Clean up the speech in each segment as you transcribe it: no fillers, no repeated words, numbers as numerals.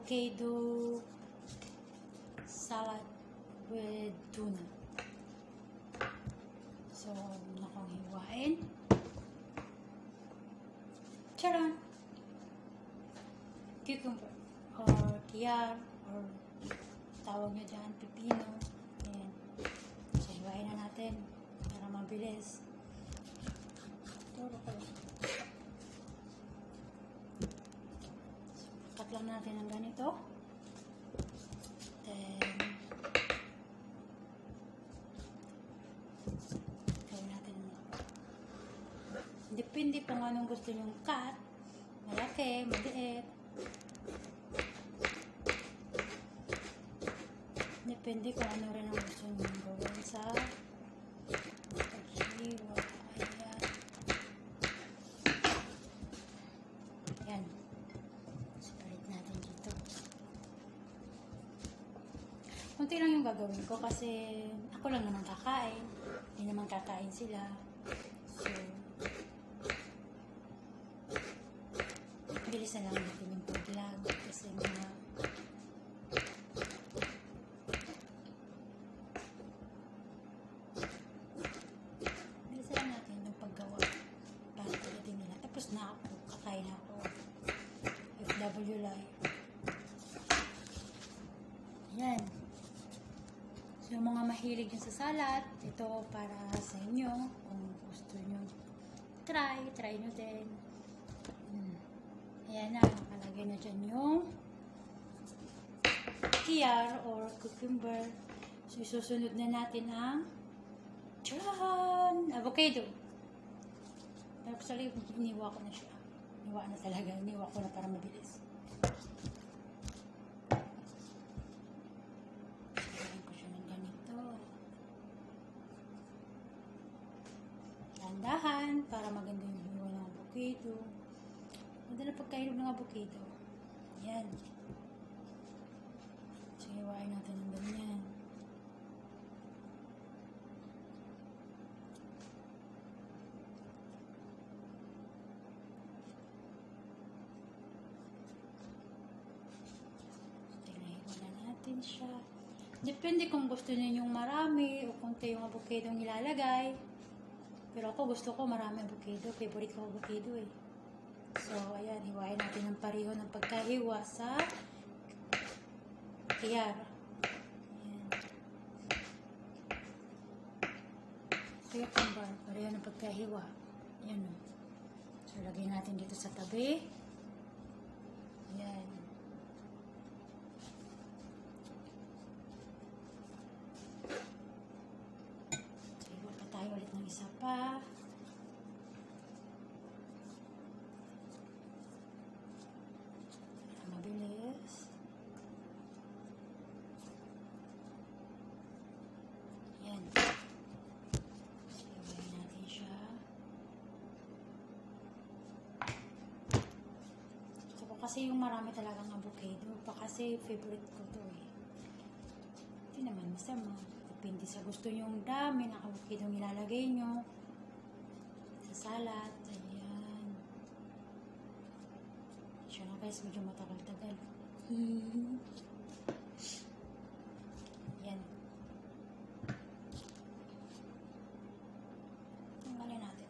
avocado salad with tuna. So, na kong hiwain. Charan! Cucumber or kiyar or tawag nyo dyan, pipino. Ayan. So, hiwain na natin para mabilis. Turo ko lang. So, cut lang natin ng ganito. Then, gawin natin depende kung anong gusto nyong cut. Malaki, maliit. Depende kung ano rin ang gusto nyong gawin sa paghiwa. Ayan. Ayan. Separate natin dito. Kunti lang yung gagawin ko kasi ako lang naman kakain. Hindi naman kakain sila. So, bilis na lang natin yung pag-vlog kasi mga bilis na lang natin yung paggawa para pagdating nila. Tapos na ako, kakain ako. FW life. Ayan. So, yung mga mahilig yung sa salad, ito para sa inyo. Kung gusto nyo try nyo din. Ayan na, nakalagay na dyan yung kiyar or cucumber. So, susunod na natin ang avocado. Actually, iniwa ko na siya. Iniwa na talaga. Iniwa ko na para mabilis. Lagyan ko siya ng ganito. Tandahan para maganda yung hiwa ng avocado. Madala pagkailog ng avocado. Ayan. So, hiwain natin ng ganyan. So, hiwain natin siya. Depende kung gusto niyo yung marami o kunti yung avocado ang ilalagay. Pero ako gusto ko marami avocado. Favorite ko avocado eh. So, ayan, hiwain natin ng pareho ng pagkahiwa sa kiyar. Ayan. Cucumber, pareho ng pagkahiwa. Ayan o. So, lagay natin dito sa tabi. Ayan. So, hiwa pa tayo ulit ng isa pa. Mabilis. Ayan. Iwain natin siya. Gusto ko kasi yung marami talagang avocado. Kasi favorite ko to eh. Hindi naman masama. Depende sa gusto nyo yung dami ng avocado nilalagay nyo. Sa salad. Ayan. Siya na guys, medyo matagal-tagal. Yan. Tanggalin natin.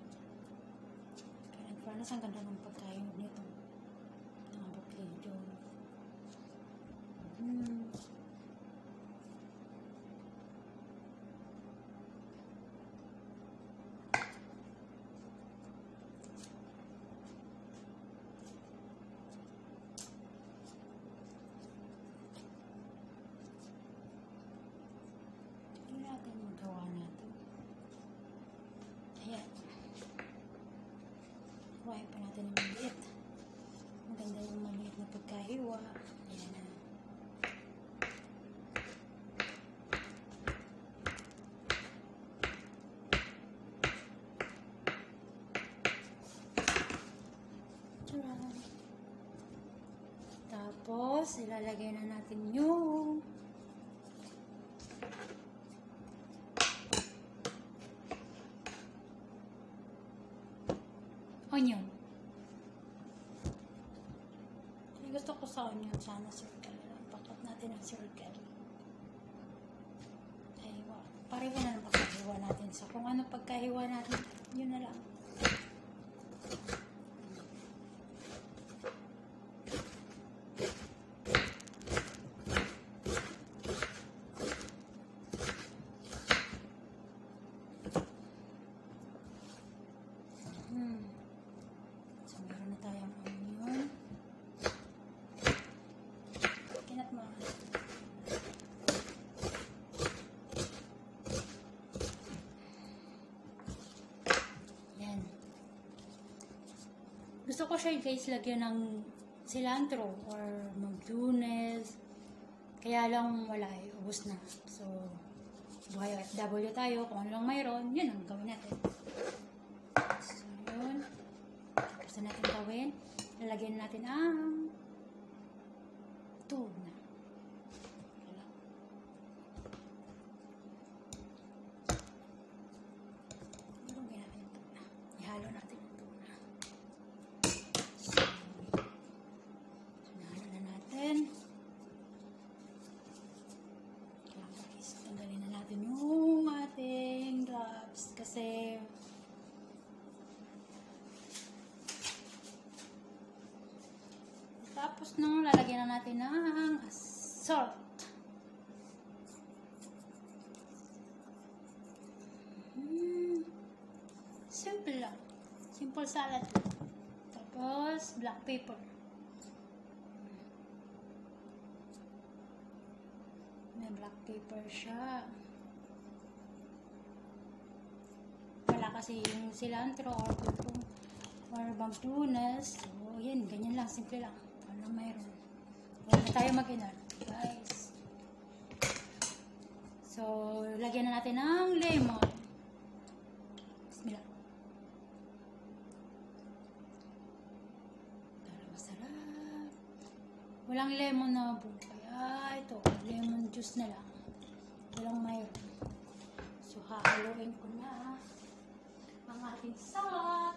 Kaya nagpanas ang ganda ng pagkain nito. Ng avocado. Magawa natin. Ayan. Huwain pa natin yung maliit. Maganda yung maliit na pagkahiwa. Ayan na. Tcharam! Tapos, ilalagay na natin yung onion. Gusto ko sa onion sana circle lang. Pakot natin ang circle. Hiwa. Pareho na ng pagkahiwa natin. So, kung ano pagkahiwa natin, yun na lang. So, meron na tayong onion. Kinat mo. Yan. Gusto ko siya guys lagyan ng cilantro or maglunes. Kaya lang wala eh. Ubus na. So, buhay OFW tayo. Kung ano lang mayroon, yun ang gawin natin. So, yun. Gusto natin gawin. Lalagyan natin ang tuna. Ilagyan natin yung tuna. Ihalo natin yung tuna. So, nahalo na natin. Guys, tanggalin na natin yung ating gloves kasi tapos nung lalagyan na natin ng salt. Simple lang. Simple salad. Tapos black pepper. May black pepper siya. Wala kasi yung cilantro or tutong or bagtunas. So, yan. Ganyan lang. Simple lang. Ano mayroon. Huwag na tayo mag-inar, guys. So, lagyan na natin ng lemon. Bismillah. Para masarap. Walang lemon na po. Kaya ito, lemon juice na lang. Walang mayroon. So, hahaluin ko na ang ating salad.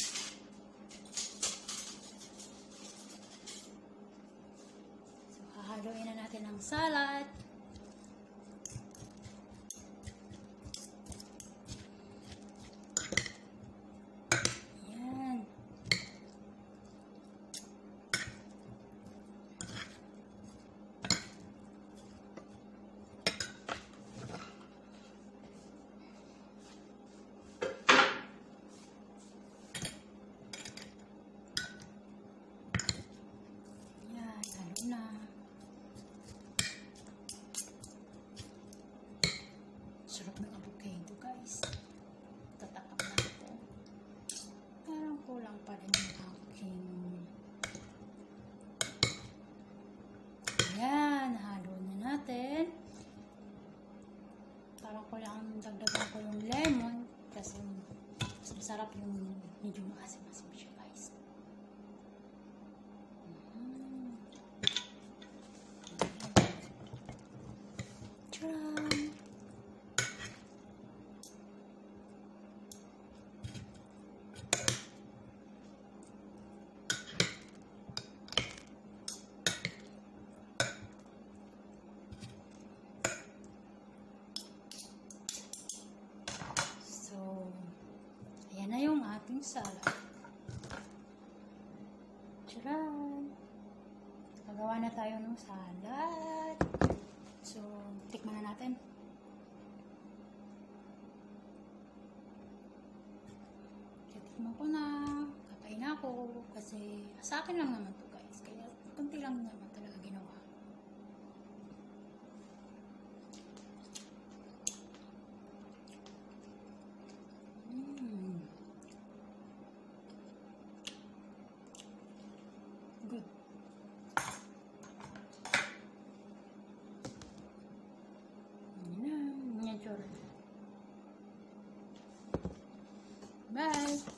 Haluin na natin ang salad. Yan. Yan, halo na. Sarap ng avocado, guys. Tatakap natin. Parang kulang pa rin yung aking. Ayan, halo na natin. Parang kulang dagdagan ko yung lemon kasi mas masarap yung medyo maasim-asim siya, guys. Tcharam! Ayan na yung ating salad. Tcharan! Gagawa na tayo ng salad. So, tikman na natin. Tikman ko na. Kakain na ako. Kasi sa akin lang naman to, guys. Kaya kunti lang naman talaga ginawa. Good. Yan. Bye.